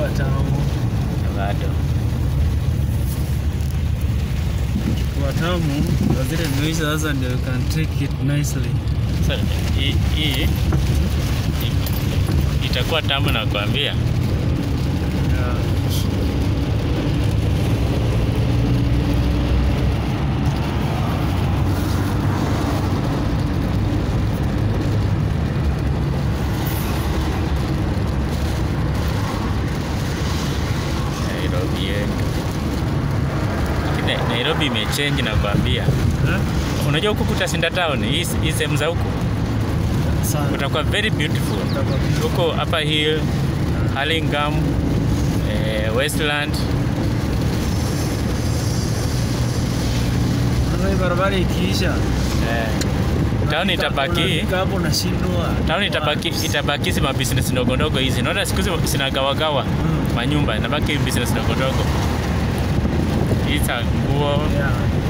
Kwa tamu. Bado. Kwa tamu, na zile zimeisha sasa ndio you can take it nicely. Sasa hii itakuwa tamu na kuambia. Yeah. Nairobi imechange na kuambia. Unajua huku Kutasinda town, hii sehemu za huku utakuwa very beautiful. Huko Upper Hill, Hurlingham, Westland. Sasa barabara ikiisha, town itabaki. Hapo nashindwa. Town itabaki sima business ndogo ndogo hizi. Naona siku hizi zinagawa manyumba, inabaki business ndogo ndogo. Hizi nguo. Yeah.